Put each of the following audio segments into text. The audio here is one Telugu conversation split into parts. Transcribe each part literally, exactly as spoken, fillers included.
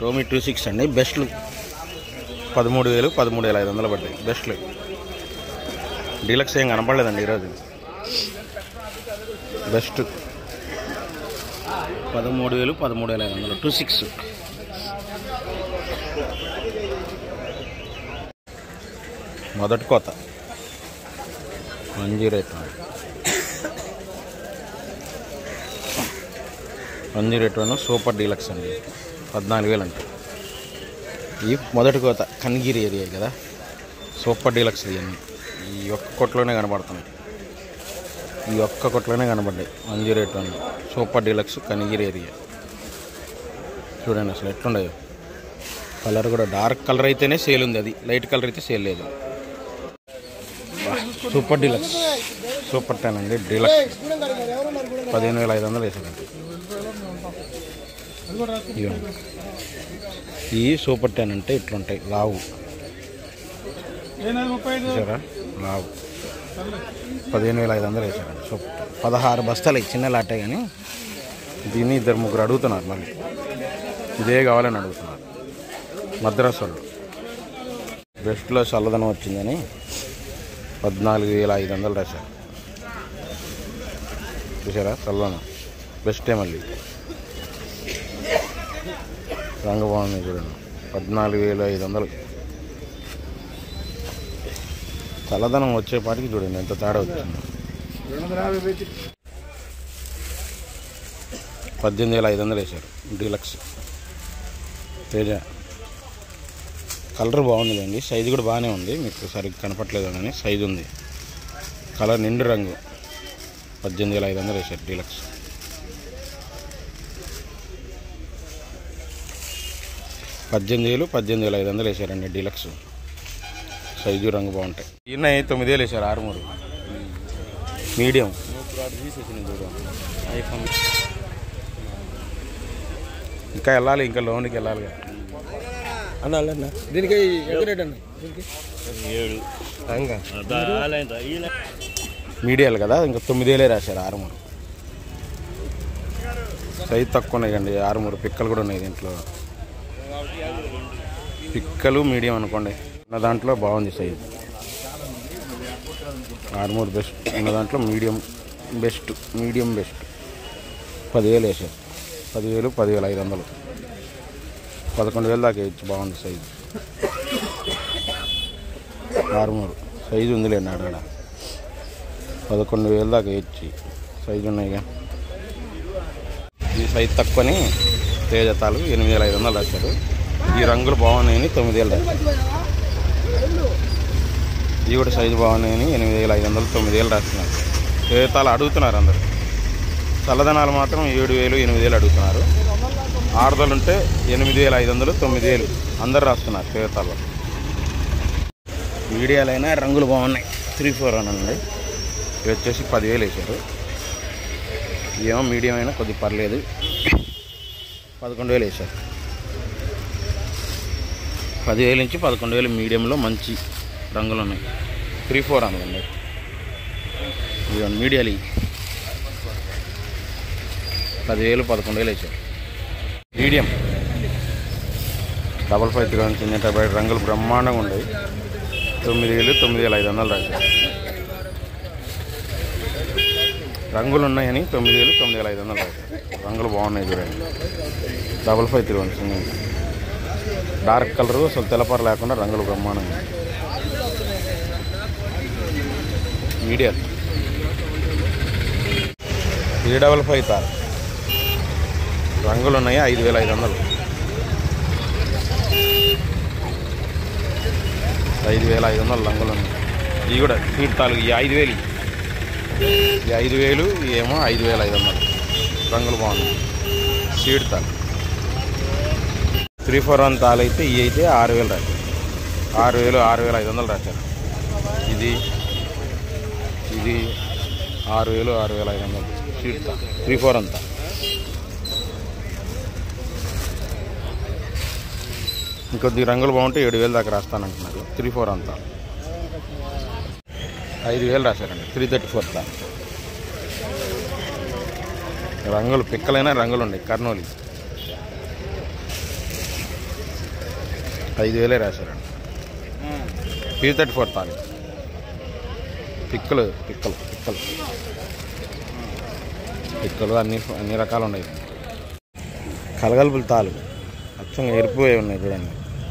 రోమి టూ సిక్స్ అండి. బెస్ట్లు పదమూడు వేలు పదమూడు వేల ఐదు వందలు పడ్డాయి. బెస్ట్లు డీలక్స్ ఏం కనపడలేదండి ఈరోజు. బెస్ట్ పదమూడు వేలు పదమూడు వేల ఐదు వందలు టూ సిక్స్. మొదటి కోత one zero eight one one zero eight one super deluxe అండి. పద్నాలుగు వేలు అంటే ఈ మొదటి కోత కన్గిరి ఏరియా కదా. సూపర్ డీలక్స్ ఇవన్నీ ఈ ఒక్క కొట్లోనే కనబడుతున్నాయి. ఈ ఒక్క కొట్లోనే కనబడ్డాయి. One zero eight one super deluxe Kanigiri area. చూడండి అసలు ఎట్లుండయో. కలర్ కూడా డార్క్ కలర్ అయితేనే సేల్ ఉంది, అది లైట్ కలర్ అయితే సేల్ లేదు. సూపర్ డీలక్స్ సూపర్ టెన్ అండి. డీలక్స్ పదిహేను వేల ఐదు వందలు వేసారండి. ఈ సూపర్ టెన్ అంటే ఇట్లుంటాయి లావు. చూసారా లావు పదిహేను వేల ఐదు వందలు వేసారండి. సూపర్ పదహారు బస్తాలు చిన్న లాటే కానీ దీన్ని ఇద్దరు ముగ్గురు అడుగుతున్నారు. మళ్ళీ ఇదే కావాలని అడుగుతున్నారు. మద్రాసు వాళ్ళు బెస్ట్లో చల్లదనం వచ్చిందని పద్నాలుగు వేల ఐదు వందలు రాశారు. చూసారా చల్లదనం బెస్టే. మళ్ళీ రంగు బాగుంది చూడండి. పద్నాలుగు వేల ఐదు వందలు చల్లదనం వచ్చేపాటికి చూడండి ఎంత తేడా వచ్చింది. పద్దెనిమిది వేల ఐదు వందలు వేశారు డీలక్స్ తేజ. కలర్ బాగుందిలేండి, సైజు కూడా బాగానే ఉంది. మీకు సరిగ్గా కనపట్లేదు కానీ సైజు ఉంది. కలర్ నిండు రంగు. పద్దెనిమిది వేల ఐదు వందలు వేశారు డీలక్స్. పద్దెనిమిది వేలు పద్దెనిమిది వేల ఐదు వందలు వేసారండి డీలక్స్. సైజు రంగు బాగుంటాయి. ఈయన తొమ్మిది వేలు వేసారు ఆరుమూరు మీడియం. ఇంకా వెళ్ళాలి, ఇంకా లోన్కి వెళ్ళాలి అన్న. దీనికి రేట్ అన్న ఏడు మీడియాలు కదా. ఇంకా తొమ్మిది వేలే రాశారు ఆరుమూరు. సైజు తక్కువ ఉన్నాయండి ఆరుమూరు. పిక్కలు కూడా ఉన్నాయి దీంట్లో. పిక్కలు మీడియం అనుకోండి. ఉన్న దాంట్లో బాగుంది సైజు. ఆరుమూరు బెస్ట్. ఉన్న దాంట్లో మీడియం బెస్ట్. మీడియం బెస్ట్ పదివేలు వేసారు. పదివేలు పదివేల ఐదు వందలు పదకొండు వేలు దాకా వేయచ్చు. బాగుంది సైజు. ఆరుమూరు సైజు ఉందిలేండి ఆడ. పదకొండు వేలు దాకా వేయచ్చు. సైజు ఉన్నాయిగా. ఈ సైజు తక్కువని తేజతాలు ఎనిమిది వేల ఐదు వందలు రాశారు. ఈ రంగులు బాగున్నాయని తొమ్మిది వేలు రాశారు. ఇవి కూడా సైజు బాగున్నాయని ఎనిమిది వేల ఐదు వందలు తొమ్మిది వేలు రాస్తున్నారు. తేజతాలు అడుగుతున్నారు అందరు. చల్లదనాలు మాత్రం ఏడు వేలు ఎనిమిది వేలు అడుగుతున్నారు. ఆరుదలు ఉంటే ఎనిమిది వేల ఐదు వందలు తొమ్మిది వేలు అందరు రాస్తున్నారు తేజతాల్లో. మీడియాలైనా రంగులు బాగున్నాయి. త్రీ ఫోర్ అని అండి. ఇవి వచ్చేసి పదివేలు వేసారు. ఏమో మీడియం అయినా కొద్దిగా పర్లేదు. పదకొండు వేలు వేసారు. పదివేలు నుంచి పదకొండు వేలు మీడియంలో మంచి రంగులు ఉన్నాయి. త్రీ ఫోర్ అనుకోండి. ఇవన్నీ మీడియాలు పదివేలు పదకొండు వేలు వేసారు. Medium double five three one చిన్న బయట రంగులు బ్రహ్మాండంగా ఉండేవి. తొమ్మిది వేలు తొమ్మిది వేల ఐదు వందలు రాశారు. రంగులు ఉన్నాయని తొమ్మిది వేలు తొమ్మిది వేల ఐదు వందలు రాశారు. రంగులు బాగున్నాయి చూడండి. డబల్ ఫైవ్ త్రీ వన్ చిన్న డార్క్ కలరు అసలు తెల్లపార లేకుండా రంగులు బ్రహ్మాండంగా. మీడియం త్రీ డబల్ ఫైవ్ తార్ రంగులు ఉన్నాయి. ఐదు వేల ఐదు వందలు ఐదు వేల ఐదు వందలు రంగులు ఉన్నాయి. ఇవి కూడా స్వీట్ తాలు. ఈ ఐదు వేలు ఈ ఐదు వేలు ఏమో ఐదు వేల ఐదు వందలు రంగులు బాగున్నాయి. స్వీట్ తాలు త్రీ ఫోర్ వన్ తాలు అయితే ఇవి అయితే ఆరు వేలు రాశారు. ఆరు వేలు ఆరు వేల ఐదు వందలు రాశారు. ఇది ఇది ఆరు వేలు ఆరు వేల ఐదు వందలు స్వీట్ తాలు త్రీ ఫోర్ అంతా. ఇంకొద్ది రంగులు బాగుంటే ఏడు వేలు దాకా రాస్తానంటున్నారు. త్రీ ఫోర్ అంతా ఐదు వేలు రాశారండి. త్రీ థర్టీ ఫోర్ దా రంగులు పిక్కలైనా రంగులు ఉన్నాయి. కర్నూలు ఐదు వేలే రాశారండి. పీ థర్టీ ఫోర్ తాలి పిక్కలు పిక్కలు పిక్కలు పిక్కలు అన్ని అన్ని రకాలు ఉన్నాయి. కలగలుపులు తాలు అచ్చంగా ఎరిపోయి ఉన్నాయి చూడండి.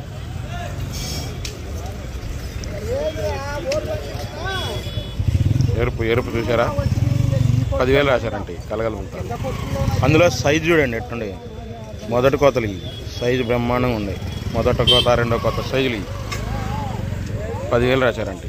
ఎరుపు ఎరుపు చూసారా, పదివేలు రాశారంటే కలగలుపులు తాలు. అందులో సైజు చూడండి ఎట్టుండే. మొదటి కోతలు ఇవి సైజు బ్రహ్మాండంగా ఉన్నాయి. మొదటి కోత రెండో కోత సైజులు ఇవి పదివేలు రాశారంటే.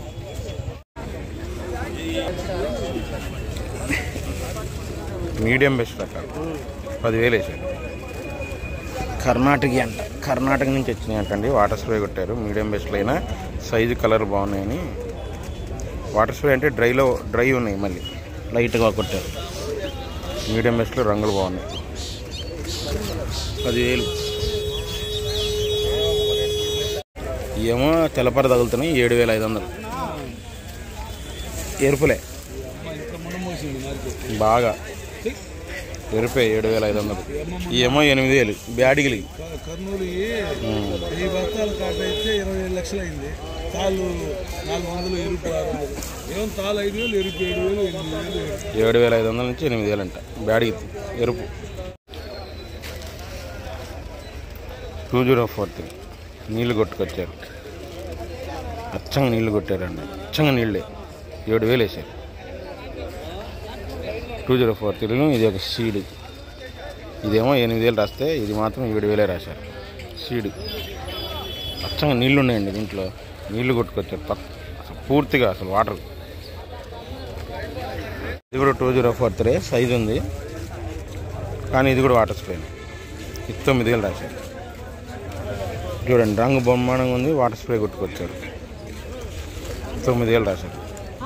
మీడియం బెస్ట్ రకాలు పదివేలు వేసారు. కర్ణాటక అంట, కర్ణాటక నుంచి వచ్చినాయి అంటండి. వాటర్ స్ప్రే కొట్టారు. మీడియం బెస్ట్లో అయినా సైజు కలర్ బాగున్నాయని. వాటర్ స్ప్రే అంటే డ్రైలో డ్రై ఉన్నాయి, మళ్ళీ లైట్గా కొట్టారు. మీడియం బెస్ట్లో రంగులు బాగున్నాయి. పదివేలు. ఏమో తెల్లపర తగులుతున్నాయి. ఏడు వేల ఐదు వందలు ఎరుపులే బాగా ఎరుపే. ఏడు వేల ఐదు వందలు. ఏమో ఎనిమిది వేలు బ్యాడిగిలి. కర్నూలు వెయ్యి బస్తాల కాట అయితే ఇరవై ఏడు లక్షలు అయింది. తాళ్ళు నాలుగు వందలు ఎరుపు ఏమో తాళ్ళు ఐదు వేలు ఎరుపు ఏడు వేలు ఎనిమిది వేలు. ఏడు వేల ఐదు వందల నుంచి ఎనిమిది వేలు అంట బ్యాడిగి ఎరుపు. టూ జీరో ఫోర్ త్రీ నీళ్ళు కొట్టుకొచ్చారు. అచ్చంగా నీళ్ళు కొట్టారండి. అచ్చంగా నీళ్ళే. ఏడు వేలు వేసారు. టూ జీరో ఫోర్ త్రీలో ఇది ఒక సీడ్. ఇదేమో ఎనిమిది వేలు రాస్తే ఇది మాత్రం ఏడు వేలే రాశారు. సీడ్ అచ్చంగా నీళ్ళు ఉన్నాయండి దీంట్లో. నీళ్లు కొట్టుకొచ్చారు అసలు పూర్తిగా, అసలు వాటర్. ఇది కూడా two zero four three size ఉంది, కానీ ఇది కూడా వాటర్ స్ప్రే. ఇది తొమ్మిది వేలు రాశారు. చూడండి రంగు బ్రహ్మాండంగా ఉంది. వాటర్ స్ప్రే కొట్టుకొచ్చారు. తొమ్మిది వేలు రాశారు.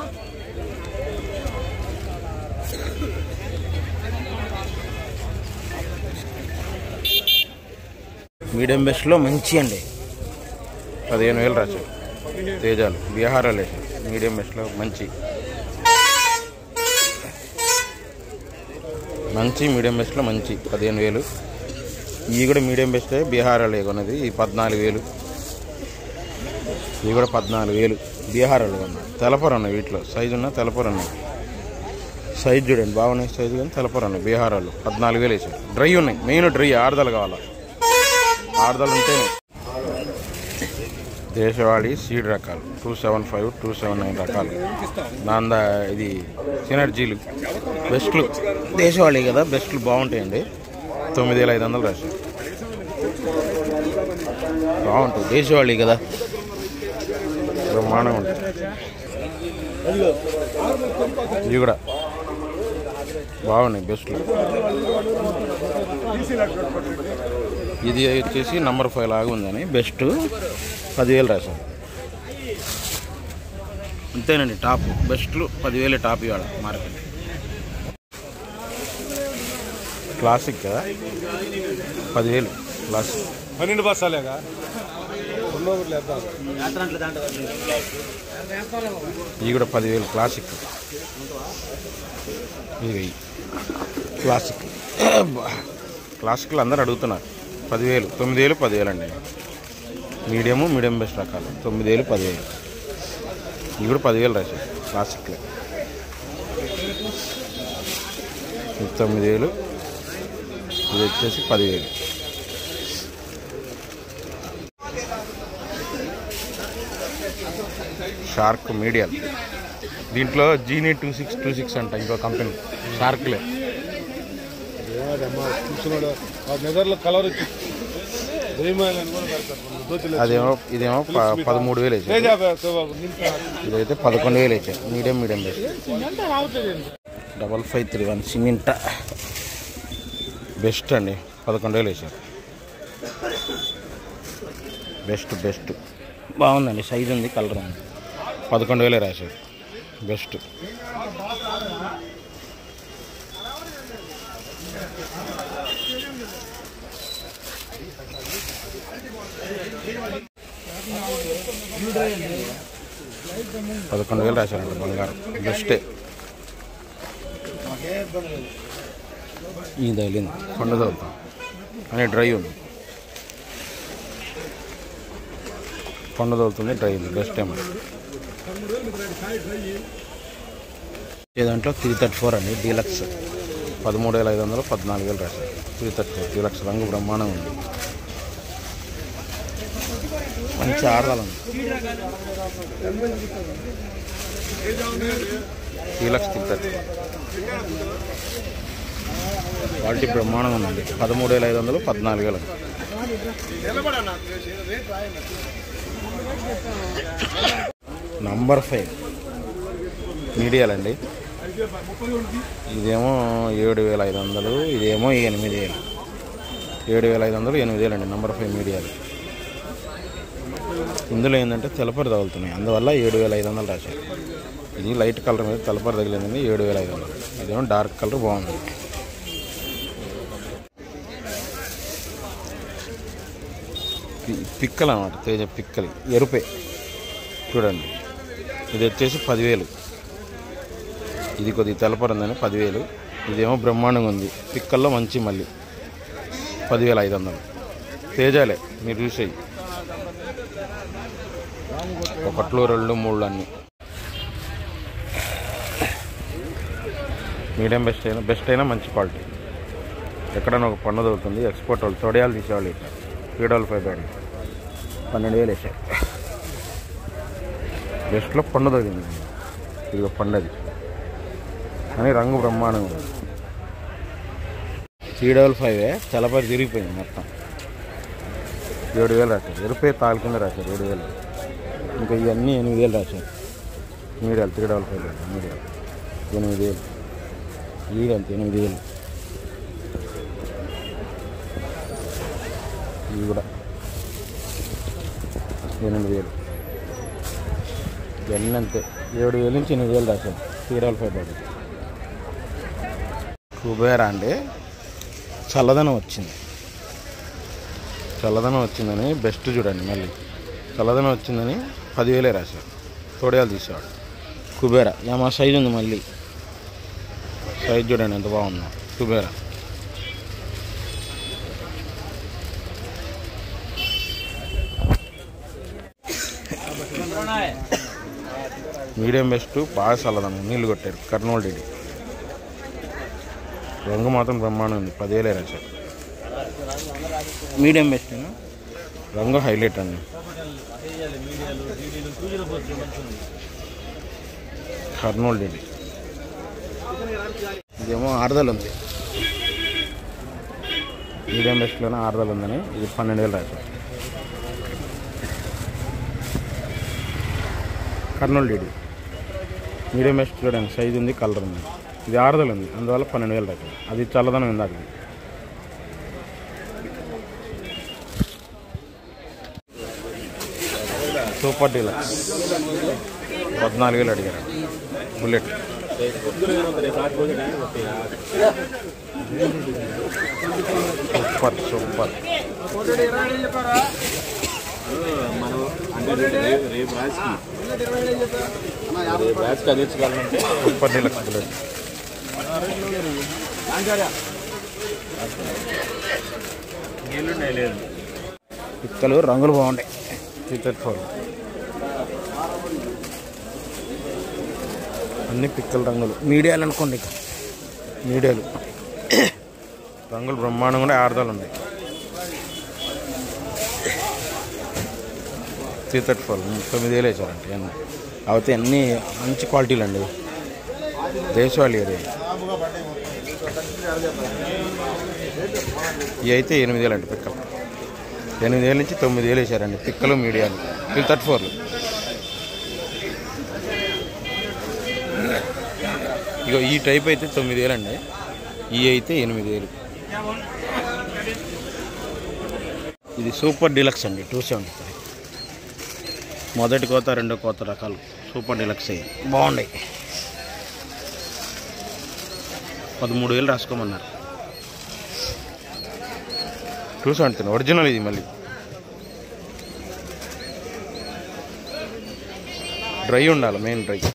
మీడియం బెస్ట్లో మంచి అండి పదిహేను వేలు రాశారు. తేజాలు బీహారాలు వేసారు. మీడియం బెస్ట్లో మంచి మంచి మీడియం బెస్ట్లో మంచి పదిహేను వేలు. ఇవి కూడా మీడియం బెస్టే. బీహారాలు కొన్నది ఈ పద్నాలుగు వేలు. ఇవి కూడా పద్నాలుగు వేలు బీహారాలు కొన్నా. తెలపరు ఉన్నాయి వీటిలో. సైజు ఉన్న తెలపరు ఉన్నాయి. సైజు చూడండి బాగున్నాయి సైజు, కానీ తెలపరు ఉన్నాయి. బీహారాలు పద్నాలుగు వేలు వేసారు. డ్రై ఉన్నాయి. Main dry. ఆరుదలు కావాలా, ఆరుదలు ఉంటేనే. దేశవాళీ సీడ్ రకాలు two seven five two seven nine రకాలు. నాందా ఇది సినర్జీలు బెస్ట్లు. దేశవాళీ కదా బెస్ట్లు బాగుంటాయండి. తొమ్మిది వేల ఐదు వందలు రాశారు. బాగుంటుంది దేశవాళీ కదా, బ్రహ్మాండంగా ఉంటుంది. ఇవి కూడా బాగున్నాయి బెస్ట్లు. ఇది వచ్చేసి నంబర్ ఫైవ్ లాగా ఉందని బెస్ట్ పదివేలు రాశారు. అంతేనండి టాప్ బెస్ట్లు పదివేలు టాప్ ఇవాళ మార్కెట్. క్లాసిక్ కదా పదివేలు క్లాసిక్. పన్నెండు బస్సాలేగా ఇవి కూడా పదివేలు క్లాసిక్. ఇవి క్లాసిక్ క్లాసిక్లు అందరూ అడుగుతున్నారు. పదివేలు తొమ్మిది వేలు పదివేలు అండి. మీడియము మీడియం బెస్ట్ రకాలు తొమ్మిది వేలు పదివేలు. ఇవి కూడా పదివేలు రాశారు క్లాసిక్లే. తొమ్మిది వేలు. ఇది వచ్చేసి పదివేలు. Shark medium. దీంట్లో జీనీ టూ సిక్స్ టూ సిక్స్ అంట ఇంకో కంపెనీ షార్క్లే. అదేమో ఇదేమో పదమూడు వేలు వేసారు. ఇదైతే పదకొండు వేలు వేసారు. Medium medium best. Double five three one cement best అండి పదకొండు వేలు వేసారు. బెస్ట్ బెస్ట్ బాగుందండి. సైజు ఉంది, కలర్ ఉంది. పదకొండు వేలే రాశారు. బెస్ట్. పదకొండు వేలు రాశారండి బంగారం. బెస్టే. ఇది తగిలింది కొండ చదువుతాం అని డ్రై ఉంది. పండు తోలుతుంది, డ్రై ఉంది, బెస్ట్ టైం. ఈ దాంట్లో త్రీ థర్టీ ఫోర్ అండి డీలక్స్, పదమూడు వేల ఐదు వందలు పద్నాలుగు వేలు రాశారు. త్రీ థర్టీ ఫోర్ డీలక్స్ రంగు బ్రహ్మాండం ఉంది, మంచి ఆడదాలు ఉంది. డీలక్స్ త్రీ థర్టీ క్వాలిటీ బ్రహ్మాండంగా ఉందండి. పదమూడు వేల ఐదు వందలు పద్నాలుగు వేలు. నంబర్ ఫైవ్ మీడియాలండి. ఇదేమో ఏడు వేల ఐదు వందలు, ఇదేమో ఎనిమిది వేలు. ఏడు వేల ఐదు వందలు ఎనిమిది వేలు అండి నంబర్ ఫైవ్ మీడియాలు. ఇందులో ఏంటంటే తెలపరి తగులుతున్నాయి, అందువల్ల ఏడు వేల ఐదు వందలు రాశారు. ఇది లైట్ కలర్ మీద తెలపరి తగిలిందండి, ఏడు వేల ఐదు వందలు. ఇదేమో డార్క్ కలర్ బాగుంది. పిక్కలు అన్నమాట, తేజ పిక్కలు ఎరుపే చూడండి. ఇది వచ్చేసి పదివేలు. ఇది కొద్దిగా తెలపరి ఉందని పదివేలు. ఇదేమో బ్రహ్మాండంగా ఉంది, పిక్కల్లో మంచి మళ్ళీ పదివేల ఐదు వందలు. తేజాలే మీరు చూసేవి, ఒకట్లు రెండు మూడు అన్నీ. మీడియం బెస్ట్ అయినా బెస్ట్ అయినా మంచి క్వాలిటీ. ఎక్కడైనా ఒక పన్ను దొరుకుతుంది, ఎక్స్పోర్ట్ వాళ్ళు తొడియాలు తీసేవాళ్ళు ఇట్లా పీడోల్ ఫైవ్ బ్యాడ్ పన్నెండు వేలు వేసారు. బెస్ట్లో పండు తగ్గింది, ఇది పండది కానీ రంగు బ్రహ్మాండంగా ఉంది. త్రీ డబల్ ఫైవ్ తెలపరి తిరిగిపోయింది మొత్తం. ఏడు వేలు రాశారు, ఎరుపై తాలు కింద రాశారు ఏడు వేలు. ఇంకా ఇవన్నీ ఎనిమిది వేలు రాశారు. మీడియాలు త్రీ డబల్ ఫైవ్ మీడియాలు ఎనిమిది వేలు. ఈ అంతే ఎనిమిది వేలు. ఇవి కూడా ఎనిమిది వేలు. ఇవన్నీ అంతే ఏడు వేలు నుంచి ఎనిమిది వేలు రాశారు. Three double five body Kubera అండి. చల్లదనం వచ్చింది, చల్లదనం వచ్చిందని బెస్ట్ చూడండి. మళ్ళీ చల్లదనం వచ్చిందని పదివేలే రాశారు. తోడయాలు తీసేవాడు కుబేరా. ఏమా సైజు ఉంది, మళ్ళీ సైజు చూడండి ఎంత బాగుందో కుబేరా. మీడియం బెస్ట్, బాగా చల్లదనం, నీళ్ళు కొట్టారు. కర్నూలు డీడీ రంగు మాత్రం బ్రహ్మాండం ఉంది, పదివేలే రాశారు. మీడియం బెస్ట్ రంగు హైలైట్ అండి. కర్నూలు డీడీ. ఇదేమో ఆరుదలు ఉంది, మీడియం బెస్ట్లోనే ఆరుదలు ఉందని ఇది పన్నెండు వేలు రాశారు. కర్నూలు డీడీ మీడియం బెస్ట్ చూడండి, సైజు ఉంది, కలర్ ఉంది. ఇది ఆరుదలు ఉంది, అందువల్ల పన్నెండు వేలు రాశారు. అది చల్లదనం ఉంది. అది సూపర్ డీలక్స్ పద్నాలుగు వేలు అడిగారు. Bullet super super. Super deluxe bullet. పిక్కలు రంగులు బాగుంటాయి. త్రీ థర్టీ ఫోర్ అన్ని పిక్కల రంగులు. మీడియాలు అనుకోండి, ఇక మీడియాలు రంగులు బ్రహ్మాండంగా ఉండే ఆరుదలు ఉన్నాయి. త్రీ థర్టీ ఫోర్ తొమ్మిది వేలు వేసారంటే అన్నీ. అయితే అన్నీ మంచి క్వాలిటీలు అండి. దేశవాళీ ఏరియా. ఇవి అయితే ఎనిమిది వేలు అండి పిక్కలు. ఎనిమిది వేల నుంచి తొమ్మిది వేలు వేసారండి పిక్కలు మీడియాలు. త్రీ థర్టీ ఫోర్లు ఇక ఈ టైప్ అయితే తొమ్మిది వేలు అండి. ఈ అయితే ఎనిమిది వేలు. ఇది సూపర్ డీలక్స్ అండి, టూ సెవెంటీ ఫైవ్. మొదటి కోత రెండో కోత రకాలు సూపర్ డీలక్స్ అయ్యి బాగున్నాయి. పదమూడు వేలు రాసుకోమన్నారు. టూ సెవెంటీ ఒరిజినల్ ఇది. మళ్ళీ డ్రై ఉండాలి, మెయిన్ డ్రై.